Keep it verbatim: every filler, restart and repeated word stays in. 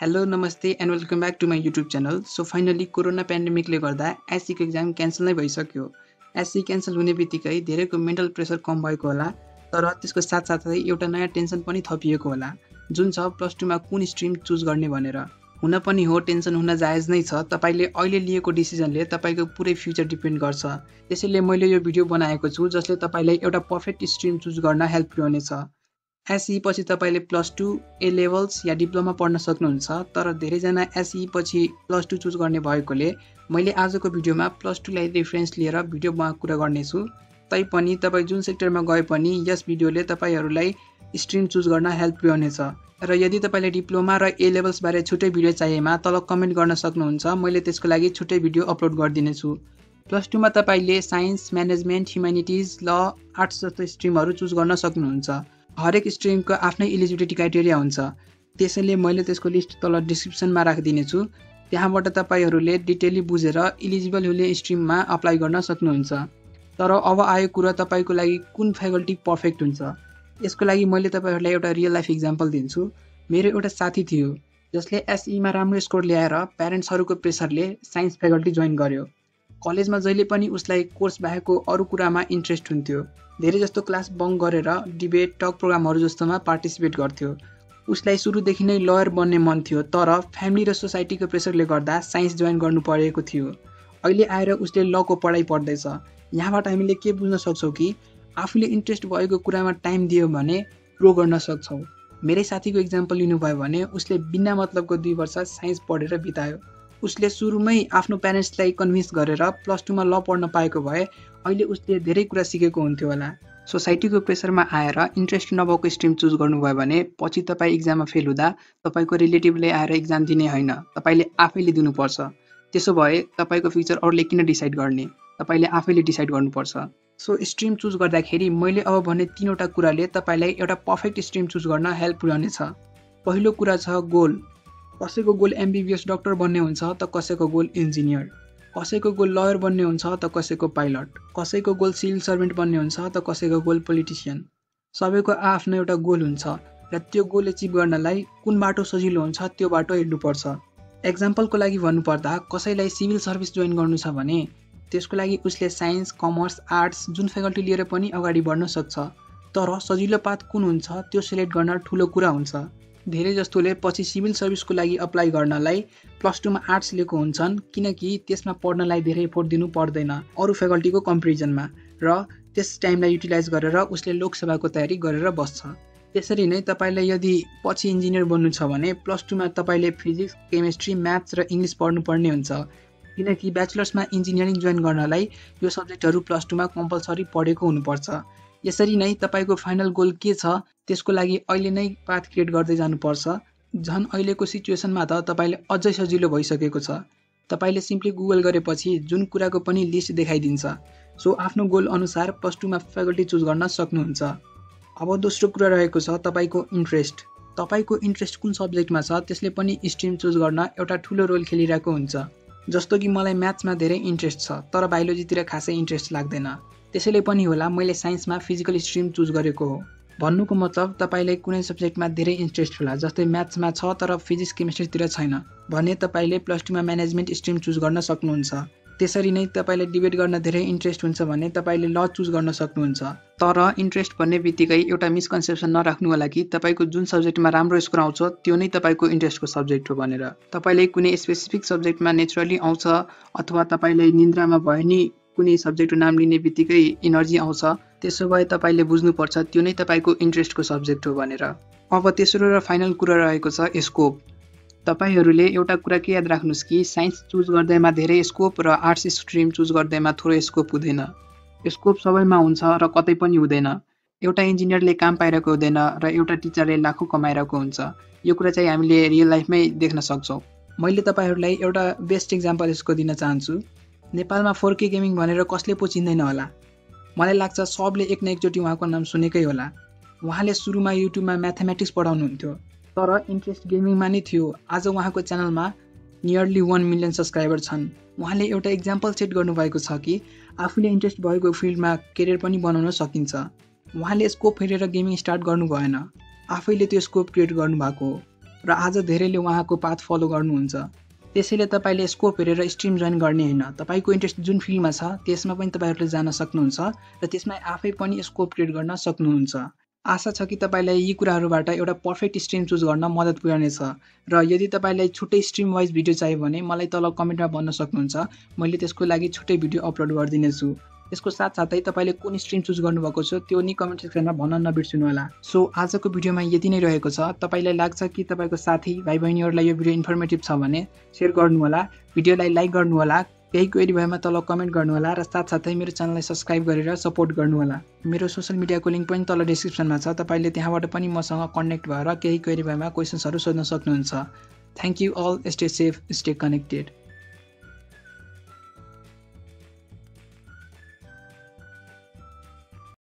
Hello नमस्ते and welcome back to my YouTube channel. So finally corona पेन्डेमिकले गर्दा एससीको एक्जाम क्यान्सल नै भइसक्यो। एससी क्यान्सल हुने बित्तिकै धेरैको मेन्टल प्रेसर कम भएको होला, तर त्यसको साथसाथै एउटा नयाँ टेन्सन पनि थपिएको होला, जुन छ प्लस टूमा कुन स्ट्रिम चुज गर्ने भनेर। हुन पनि हो, टेन्सन हुन जायज नै छ। तपाईले अहिले लिएको डिसिजनले तपाईको पुरै फ्युचर डिपेन्ड गर्छ। त्यसैले मैले यो भिडियो बनाएको छु जसले तपाईलाई एउटा पर्फेक्ट स्ट्रिम चुज गर्न हेल्प पुर्याउनेछ। एसई पछि तपाईले प्लस टू ए लेभल्स या डिप्लोमा पढ्न सक्नुहुन्छ, तर धेरैजना एसई पछि प्लस टू चुज गर्ने भएकोले मैले आजको भिडियोमा प्लस टू लाई रेफरेन्स लिएर भिडियोमा कुरा गर्नेछु। तैपनि तपाई जुन सेक्टरमा गए पनि यस भिडियोले तपाईहरुलाई स्ट्रिम चुज गर्न हेल्प पुर्याउनेछ। र यदि तपाईले डिप्लोमा र ए लेभल्स बारे छुट्टै भिडियो चाहिएमा तल कमेन्ट गर्न सक्नुहुन्छ, मैले त्यसको लागि छुट्टै भिडियो अपलोड गरिदिनेछु। प्लस टू मा तपाईले science, management, humanities, law, arts जस्तो स्ट्रिमहरु चुज गर्न सक्नुहुन्छ। हरेक स्ट्रिमको आफ्नै एलिजिबिलिटी क्राइटेरिया हुन्छ, त्यसैले मैले त्यसको लिस्ट तल डिस्क्रिप्सनमा राखिदिनेछु। त्यहाँबाट तपाईहरुले डिटेली बुझेर एलिजिबल हुने स्ट्रिममा अप्लाई गर्न सक्नुहुन्छ। तर अब आयो कुरा तपाईको लागि कुन फ्याकल्टी पर्फेक्ट हुन्छ। यसको लागि मैले तपाईहरुलाई एउटा रियल लाइफ एक्जाम्पल दिन्छु। मेरो एउटा साथी थियो जसले एसई मा राम्रो स्कोर ल्याएर प्यारेन्ट्सहरुको प्रेसरले साइन्स फ्याकल्टी जोइन गर्यो। कलेजमा जहिले पनि उसलाई कोर्स बाहेकको अरु कुरामा इन्ट्रेस्ट हुन्थ्यो। धेरै जस्तो क्लास बङ्क गरेर डिबेट, टक प्रोग्रामहरु जस्तोमा पार्टिसिपेट गर्थ्यो। उसलाई सुरुदेखि नै लयर बन्ने मन थियो, तर फ्यामिली र सोसाइटीको प्रेसरले गर्दा साइन्स जोइन गर्नु परेको थियो। अहिले आएर उसले लको पढाइ पढ्दैछ। यहाँबाट हामीले के बुझ्न सक्छौं कि आफूले इन्ट्रेस्ट भएको कुरामा टाइम दियो भने ग्रो गर्न सक्छौं। मेरै साथीको एक्जाम्पल लिनुभयो भने उसले बिना मतलबको दुई वर्ष साइन्स पढेर बितायो। उसले सुरुमै आफ्नो प्यारेन्ट्सलाई कन्भिन्स गरेर प्लस टू मा ल पढ्न पाएको भए अहिले उसले धेरै कुरा सिकेको हुन्थ्यो होला। सोसाइटीको प्रेसरमा आएर इन्ट्रेस्ट नभएको स्ट्रिम चुज गर्नुभयो भने पछि तपाईँ एक्जाममा फेल हुँदा तपाईको रिलेटिभले आएर एक्जाम दिने होइन, तपाईले आफैले दिनुपर्छ। त्यसो भए तपाईको फ्युचर अरूले किन डिसाइड गर्ने, तपाईले आफैले डिसाइड गर्नुपर्छ। सो स्ट्रिम चुज गर्दाखेरि मैले अब भने तीनवटा कुराले तपाईलाई एउटा पर्फेक्ट स्ट्रिम चुज गर्न हेल्प पुर्याउनेछ। पहिलो कुरा छ गोल। कसैको गोल एमबीबीएस डाक्टर बन्ने हुन्छ त कसैको गोल इन्जिनियर, कसैको गोल लयर बन्ने हुन्छ त कसैको पाइलट, कसैको गोल सिभिल सर्भेन्ट बन्ने हुन्छ त कसैको गोल पोलिटिसियन। सबैको आफ्नो एउटा गोल हुन्छ र त्यो गोल एचिभ गर्नलाई कुन बाटो सजिलो हुन्छ त्यो बाटो हेर्नुपर्छ। एक्जाम्पलको लागि भन्नुपर्दा कसैलाई सिभिल सर्भिस जोइन गर्नु छ भने त्यसको लागि उसले साइन्स, कमर्स, आर्ट्स जुन फ्याकल्टी लिएर पनि अगाडि बढ्न सक्छ। तर सजिलो पाथ कुन हुन्छ त्यो सिलेक्ट गर्न ठुलो कुरा हुन्छ। धेरै जस्तोले पछि सिभिल सर्भिसको लागि अप्लाई गर्नलाई प्लस टू मा आर्ट्स लिएको हुन्छन्, किनकि त्यसमा पढ्नलाई धेरै एफोर्ट दिनु पर्दैन अरु फ्याकल्टीको कम्पेरिजनमा, र त्यस टाइमलाई युटिलाइज गरेर उसले लोकसेवाको तयारी गरेर बस्छ। त्यसरी नै तपाईलाई यदि पछि इन्जिनियर बन्नु छ भने प्लस टू मा तपाईले फिजिक्स, केमिस्ट्री, म्याथ्स र इङ्ग्लिश पढ्नु पर्ने हुन्छ, किनकि ब्याचलर्समा इन्जिनियरिङ जोइन गर्नलाई यो सब्जेक्टहरु प्लस टू मा कम्पलसरी पढेको हुनुपर्छ। यसरी नै तपाईको फाइनल गोल के छ त्यसको लागि अहिले नै पाथ क्रिएट गर्दै जानुपर्छ। झन् अहिलेको सिचुएसनमा त तपाईले अझै सजिलो भइसकेको छ। तपाईले सिम्पली गुगल गरेपछि जुन कुराको पनि लिस्ट देखाइदिन्छ। सो आफ्नो गोल अनुसार प्लस टू मा फ्याकल्टी चुज गर्न सक्नुहुन्छ। अब दोस्रो कुरा रहेको छ तपाईको इन्ट्रेस्ट। तपाईको इन्ट्रेस्ट कुन सब्जेक्टमा छ त्यसले पनि स्ट्रिम चुज गर्न एउटा ठुलो रोल खेलिरहेको हुन्छ। जस्तो कि मलाई म्याथ्समा धेरै इन्ट्रेस्ट छ तर बायोलोजीतिर खासै इन्ट्रेस्ट लाग्दैन, त्यसैले पनि होला मैले साइन्समा फिजिकल स्ट्रिम चुज गरेको हो। भन्नुको मतलब तपाईलाई कुनै सब्जेक्टमा धेरै इन्ट्रेस्ट होला, जस्तै म्याथ्समा छ तर फिजिक्स, केमिस्ट्रीतिर छैन भने तपाईले प्लस टू मा म्यानेजमेन्ट स्ट्रिम चुज गर्न सक्नुहुन्छ। त्यसरी नै तपाईलाई डिबेट गर्न धेरै इन्ट्रेस्ट हुन्छ भने तपाईले ल चुज गर्न सक्नुहुन्छ। तर इन्ट्रेस्ट भन्ने बित्तिकै एउटा मिसकन्सेप्सन नराख्नु होला कि तपाईको जुन सब्जेक्टमा राम्रो स्कोर आउँछ त्यो नै तपाईको इन्ट्रेस्टको सब्जेक्ट हो भनेर। तपाईले कुनै स्पेसिफिक सब्जेक्टमा नेचुरली आउँछ अथवा तपाईलाई निन्द्रामा भयो नि कुनै सब्जेक्टको नाम लिने बित्तिकै एनर्जी आउँछ, त्यसो भए तपाईले बुझ्नुपर्छ त्यो नै तपाईको इन्ट्रेस्टको सब्जेक्ट हो भनेर। अब तेस्रो र फाइनल कुरा रहेको छ स्कोप। तपाईहरुले एउटा कुरा के याद राख्नुस् कि साइन्स चुज गर्दैमा धेरै स्कोप र आर्ट्स स्ट्रिम चुज गर्दैमा थोरै स्कोप हुँदैन। स्कोप सबैमा हुन्छ र कतै पनि हुँदैन। एउटा इन्जिनियरले काम पाइरहेको हुँदैन र एउटा टिचरले लाखौं कमाइरहेको हुन्छ। यो कुरा चाहिँ हामीले रियल लाइफमै देख्न सक्छौं। मैले तपाईहरुलाई एउटा बेस्ट एक्जाम्पल यसको दिन चाहन्छु। नेपालमा फोर के गेमिङ भनेर कसले पो चिन्दैन होला। मलाई लाग्छ सबले एक न एकचोटि उहाँको नाम सुनेकै होला। उहाँले सुरुमा युट्युबमा म्याथमेटिक्स पढाउनुहुन्थ्यो तर इन्ट्रेस्ट गेमिङमा नै थियो। आज उहाँको च्यानलमा नियरली वन मिलियन सब्सक्राइबर छन्। उहाँले एउटा एक्जाम्पल सेट गर्नुभएको छ कि आफूले इन्ट्रेस्ट भएको फिल्डमा करियर पनि बनाउन सकिन्छ। उहाँले स्कोप हेरेर गेमिङ स्टार्ट गर्नु भएन, आफैले त्यो स्कोप क्रिएट गर्नुभएको हो र आज धेरैले उहाँको पाथ फलो गर्नुहुन्छ। त्यसैले तपाईले स्कोप हेरेर स्ट्रिम जोइन गर्ने हैन, तपाईको इन्ट्रेस्ट जुन फिल्डमा छ त्यसमा पनि तपाईहरुले जान सक्नुहुन्छ र त्यसमा आफै पनि स्कोप क्रिएट गर्न सक्नुहुन्छ। आशा छ कि तपाईलाई यी कुराहरुबाट एउटा पर्फेक्ट स्ट्रिम चुज गर्न मद्दत पुर्याउनेछ र यदि तपाईलाई छुट्टै स्ट्रिम वाइज भिडियो चाहियो भने मलाई तल कमेन्टमा भन्न सक्नुहुन्छ, मैले त्यसको लागि छुट्टै भिडियो अपलोड गर्दिनेछु। त्यसको साथसाथै तपाईले कुन स्ट्रिम चुज गर्नुभएको छ त्यो नि कमेन्ट सेक्सनमा भन्न नबिर्सनु होला। सो आजको भिडियोमा यति नै रहेको छ। तपाईलाई लाग्छ कि तपाईको साथी भाइ बहिनीहरुलाई यो भिडियो इन्फर्मेटिभ छ भने शेयर गर्नु होला, भिडियोलाई लाइक गर्नु होला, केही क्वेरी भएमा तल कमेन्ट गर्नु होला र साथसाथै मेरो च्यानललाई सब्स्क्राइब गरेर सपोर्ट गर्नु होला। मेरो सोशल मिडियाको लिंक पनि तल डिस्क्रिप्सनमा छ, तपाईले त्यहाँबाट पनि मसँग कनेक्ट भएर केही क्वेरी भएमा क्वेशन्सहरु सोध्न सक्नुहुन्छ। Thank you all, stay safe, stay connected.